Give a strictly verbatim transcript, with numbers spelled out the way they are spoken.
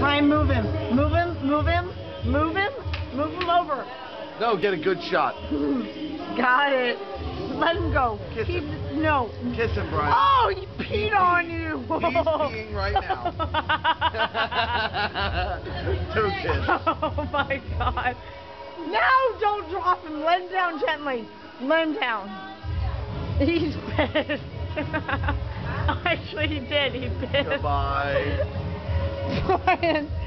Try and move him. Move him, move him, move him, move him over. No, get a good shot. Got it. Let him go. Kiss Keep, him. No. Kiss him, Brian. Oh, he peed on you. He's peeing right now. Two kids. Oh my God. No, don't drop him. Let him down gently. Let him down. He's pissed. Actually, he did. He pissed. Goodbye. Brian.